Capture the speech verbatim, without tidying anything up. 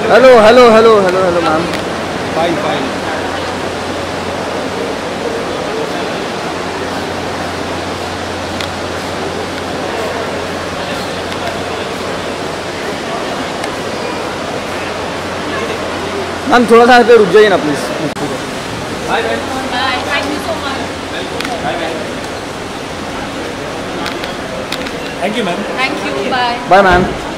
Hello hello hello hello hello ma'am. Fine, fine. Ma'am थोड़ा सा यहाँ पे रुक जाइए ना please. Bye, bye. Bye. Thank you so much. Bye, bye. Thank you, ma'am. Thank you. Bye. Bye ma'am.